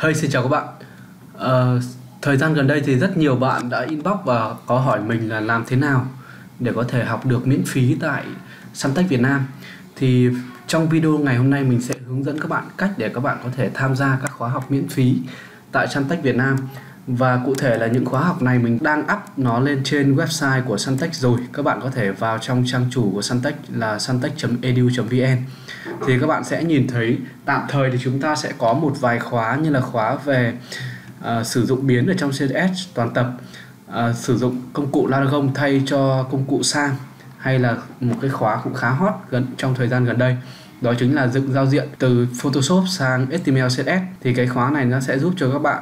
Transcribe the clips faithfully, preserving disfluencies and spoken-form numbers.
Hey, xin chào các bạn. Ờ, Thời gian gần đây thì rất nhiều bạn đã inbox và có hỏi mình là làm thế nào để có thể học được miễn phí tại Suntech Việt Nam. Thì trong video ngày hôm nay mình sẽ hướng dẫn các bạn cách để các bạn có thể tham gia các khóa học miễn phí tại Suntech Việt Nam. Và cụ thể là những khóa học này mình đang up nó lên trên website của Suntech rồi. Các bạn có thể vào trong trang chủ của Suntech là suntech chấm edu chấm vn. Thì các bạn sẽ nhìn thấy tạm thời thì chúng ta sẽ có một vài khóa như là khóa về uh, sử dụng biến ở trong xê ét ét toàn tập, uh, sử dụng công cụ Laragon thay cho công cụ Sam, hay là một cái khóa cũng khá hot gần trong thời gian gần đây, đó chính là dựng giao diện từ Photoshop sang ếch ti em lờ xê ét ét. Thì cái khóa này nó sẽ giúp cho các bạn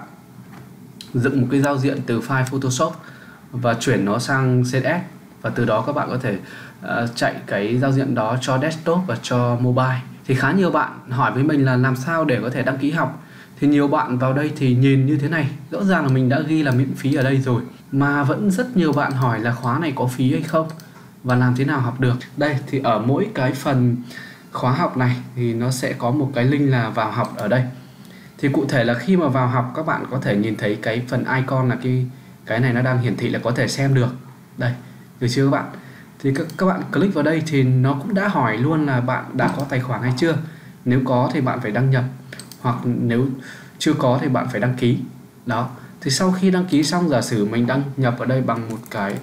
dựng một cái giao diện từ file Photoshop và chuyển nó sang xê ét ét, và từ đó các bạn có thể uh, chạy cái giao diện đó cho desktop và cho mobile. Thì khá nhiều bạn hỏi với mình là làm sao để có thể đăng ký học. Thì nhiều bạn vào đây thì nhìn như thế này, rõ ràng là mình đã ghi là miễn phí ở đây rồi, mà vẫn rất nhiều bạn hỏi là khóa này có phí hay không và làm thế nào học được. Đây thì ở mỗi cái phần khóa học này thì nó sẽ có một cái link là vào học ở đây. Thì cụ thể là khi mà vào học các bạn có thể nhìn thấy cái phần icon là cái cái này nó đang hiển thị là có thể xem được. Đây, được chưa các bạn? Thì các, các bạn click vào đây thì nó cũng đã hỏi luôn là bạn đã có tài khoản hay chưa. Nếu có thì bạn phải đăng nhập, hoặc nếu chưa có thì bạn phải đăng ký. Đó, thì sau khi đăng ký xong, giả sử mình đăng nhập ở đây bằng một cái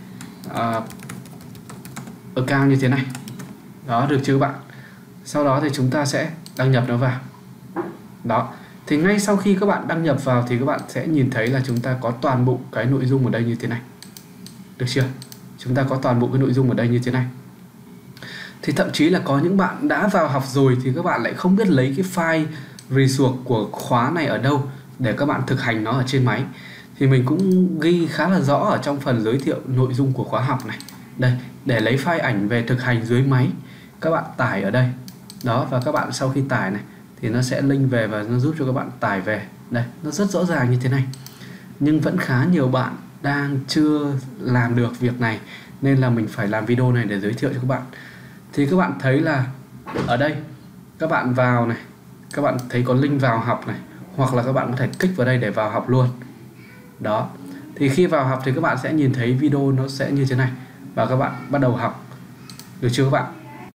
uh, account như thế này. Đó, được chưa các bạn? Sau đó thì chúng ta sẽ đăng nhập nó vào. Đó, thì ngay sau khi các bạn đăng nhập vào thì các bạn sẽ nhìn thấy là chúng ta có toàn bộ cái nội dung ở đây như thế này. Được chưa? Chúng ta có toàn bộ cái nội dung ở đây như thế này. Thì thậm chí là có những bạn đã vào học rồi thì các bạn lại không biết lấy cái file resource của khóa này ở đâu để các bạn thực hành nó ở trên máy. Thì mình cũng ghi khá là rõ ở trong phần giới thiệu nội dung của khóa học này. Đây, để lấy file ảnh về thực hành dưới máy, các bạn tải ở đây. Đó, và các bạn sau khi tải này thì nó sẽ link về và nó giúp cho các bạn tải về. Đây, nó rất rõ ràng như thế này. Nhưng vẫn khá nhiều bạn đang chưa làm được việc này, nên là mình phải làm video này để giới thiệu cho các bạn. Thì các bạn thấy là ở đây các bạn vào này, các bạn thấy có link vào học này, hoặc là các bạn có thể kích vào đây để vào học luôn. Đó, thì khi vào học thì các bạn sẽ nhìn thấy video nó sẽ như thế này, và các bạn bắt đầu học. Được chưa các bạn?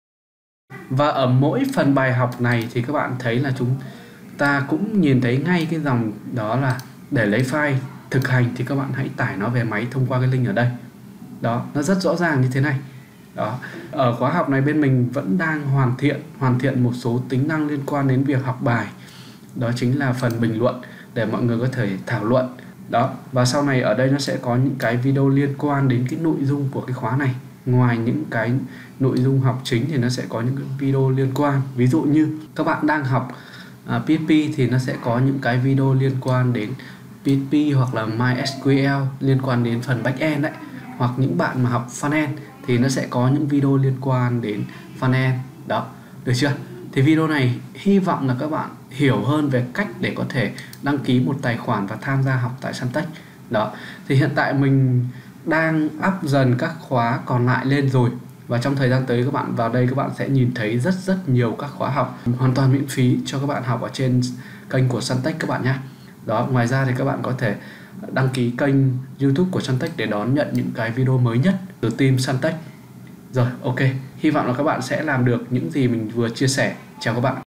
Và ở mỗi phần bài học này thì các bạn thấy là chúng ta cũng nhìn thấy ngay cái dòng đó là để lấy file thực hành thì các bạn hãy tải nó về máy thông qua cái link ở đây. Đó, nó rất rõ ràng như thế này. Đó, ở khóa học này bên mình vẫn đang hoàn thiện hoàn thiện một số tính năng liên quan đến việc học bài. Đó chính là phần bình luận để mọi người có thể thảo luận. Đó, và sau này ở đây nó sẽ có những cái video liên quan đến cái nội dung của cái khóa này. Ngoài những cái nội dung học chính thì nó sẽ có những cái video liên quan. Ví dụ như các bạn đang học uh, pê hát pê thì nó sẽ có những cái video liên quan đến pê hát pê hoặc là MySQL liên quan đến phần backend đấy. Hoặc những bạn mà học frontend thì nó sẽ có những video liên quan đến frontend. Đó, được chưa? Thì video này hy vọng là các bạn hiểu hơn về cách để có thể đăng ký một tài khoản và tham gia học tại Suntech. Đó, thì hiện tại mình đang up dần các khóa còn lại lên rồi, và trong thời gian tới các bạn vào đây các bạn sẽ nhìn thấy rất rất nhiều các khóa học hoàn toàn miễn phí cho các bạn học ở trên kênh của Suntech các bạn nhé. Đó, ngoài ra thì các bạn có thể đăng ký kênh YouTube của Suntech để đón nhận những cái video mới nhất từ team Suntech. Rồi, ok, hy vọng là các bạn sẽ làm được những gì mình vừa chia sẻ. Chào các bạn.